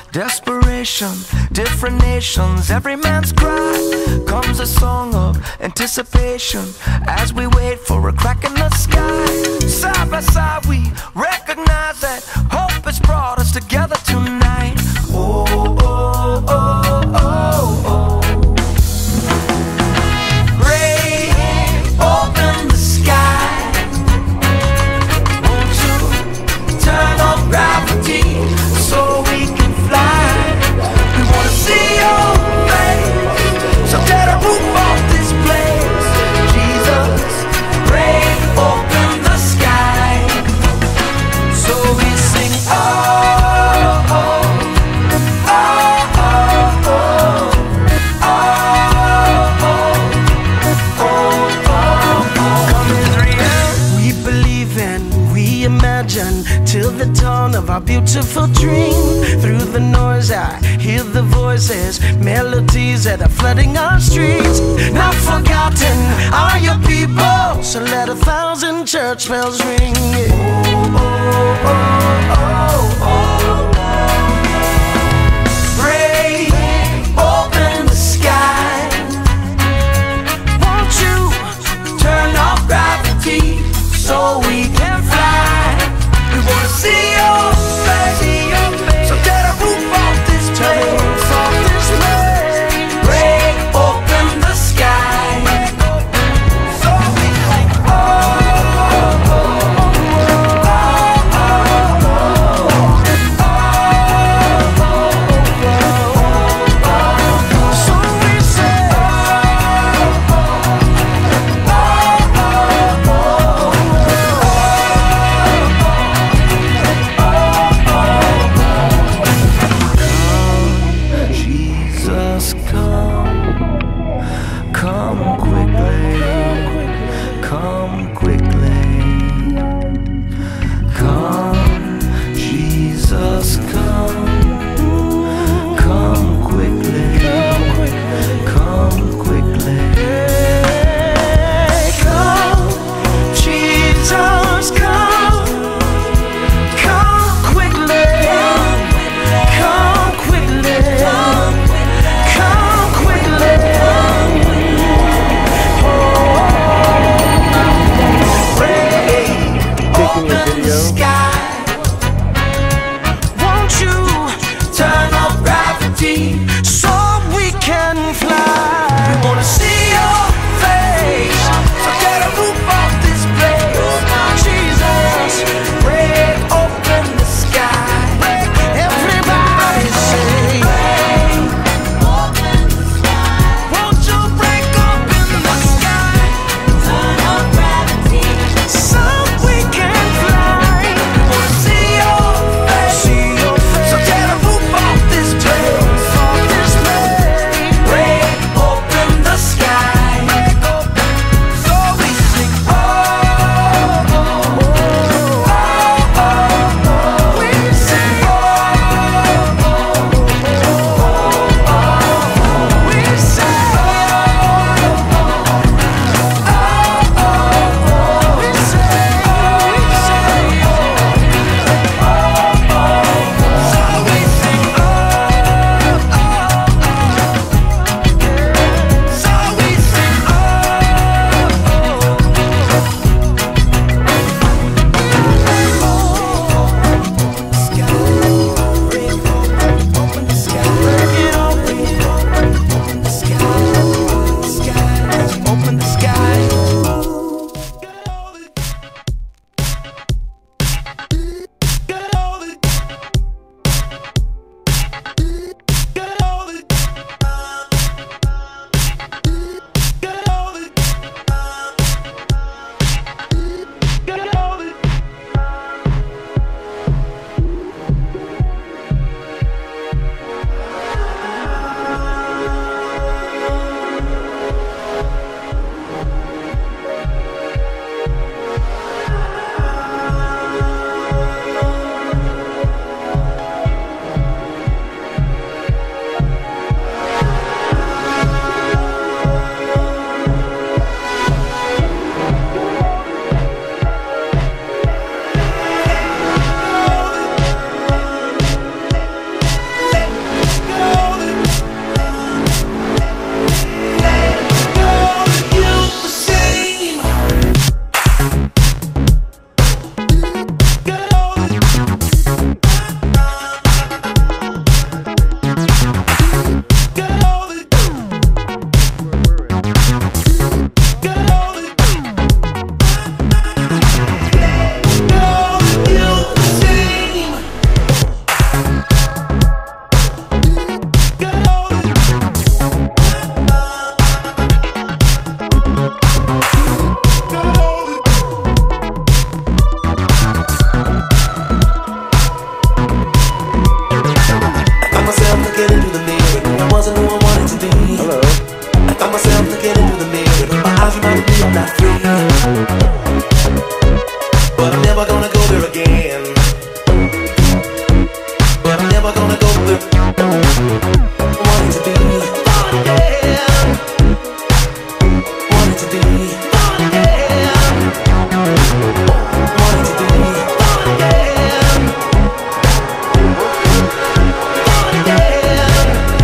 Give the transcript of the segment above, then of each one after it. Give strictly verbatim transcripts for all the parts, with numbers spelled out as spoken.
desperation, different nations, every man's cry. Comes a song of anticipation as we wait for a crack in the sky. Side by side we recognize that hope has brought us together tonight. Oh, oh, oh, oh, oh. Rain, open the sky. Won't you turn off gravity so we can fly? We wanna see your face, so tear the roof off this place. Jesus, rain, open the sky. So we sing, oh, oh, oh, oh, oh, oh, oh, oh, oh. Come Israel. We believe and we imagine till the dawn of our beautiful dream. Through the noise I hear the voices, melodies that are flooding our streets. Not forgotten are your people, so let a thousand church bells ring. Oh, oh, oh, oh, oh, oh. Rain, open the sky. Won't you turn off gravity so we can fly? We wanna see your face, so tear the roof off this place. Rain, open the sky. So we sing, oh, oh, oh, oh, oh, oh, oh. So we say, oh, oh, oh, oh, oh. Jesus, come, come quickly, come quickly, come, Jesus, come, come quickly, come quickly, come, Jesus, come, come quickly, come quickly. Come quickly. Rain, open the sky. Won't you turn off gravity so we can fly? We wanna see your face, so tear the roof off this place. Jesus, rain, open the sky. Everybody say, won't you break open the sky? Turn off gravity so we can fly. We wanna see your face, so tear the roof off this place. Rain, open the sky. So we sing, oh, oh, oh, oh, oh. We sing, oh, oh, oh, oh. We say, oh, oh, oh, oh. We say, we say, oh, oh, oh. So we sing, oh, oh, oh. So we sing, oh, open the sky. Break it open, open the sky. Open the sky. be, I'm not free. But I'm never gonna go there again. But I'm never gonna go there. Wanting to be fun again. Wanting to be fun again. Wanting to be fun again. Fun again.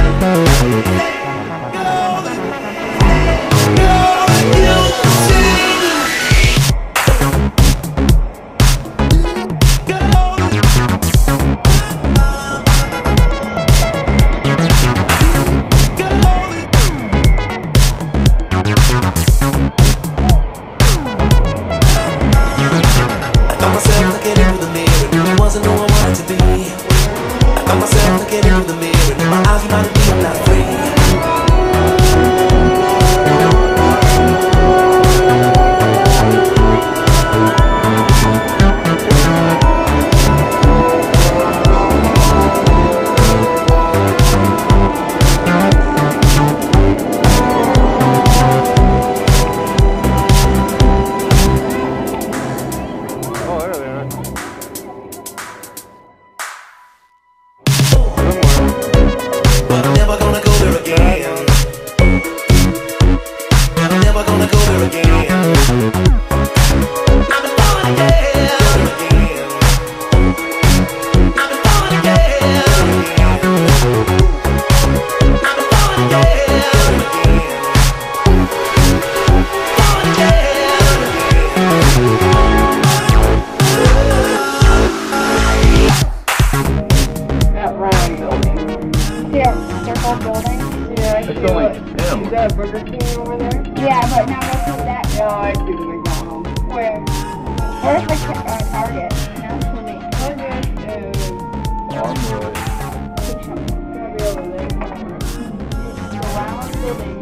Burger King over there? Yeah, but now go to that. Yeah, I see the McDonald's. Where? Where's the uh, Target? No, for me. Target is... Armwood. It's gonna be over there. Around the building.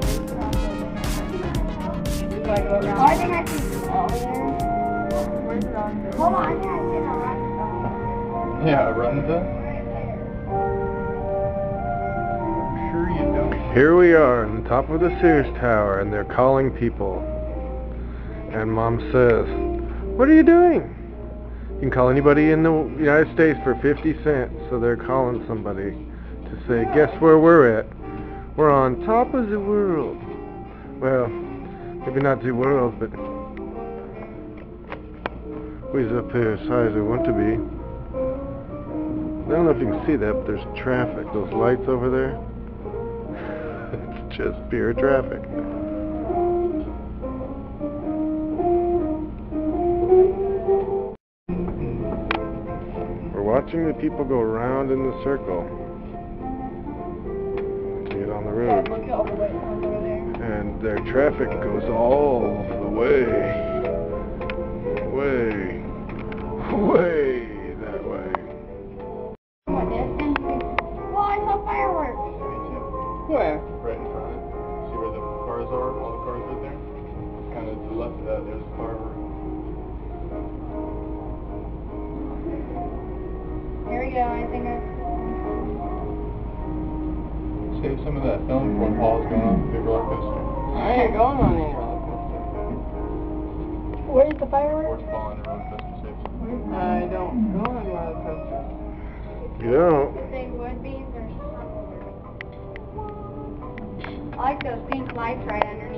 It's like over Oh, I think I see over there. Where's it on? Hold on, I think I see it on that. Yeah, Runza. Here we are on the top of the Sears Tower, and they're calling people. And Mom says, "What are you doing?" You can call anybody in the United States for fifty cents. So they're calling somebody to say, "Guess where we're at? We're on top of the world." Well, maybe not the world, but we're up here as high as we want to be. I don't know if you can see that, but there's traffic. Those lights over there. It's just pure traffic. We're watching the people go around in the circle to get on the road. And their traffic goes all the way, way, way that way. What distance? Oh, I saw fireworks. Where? Right in front. See where the cars are? All the cars right there? Kind of to the left of that, there's a firework. Here we go, I think I... Save some of that film before Paul's going on the big roller coaster. I ain't going on any roller coaster. Where's the fireworks? Before Paul on the roller coaster, save some. I don't go on roller coasters. You don't? They would be, there's... I like those pink lights right under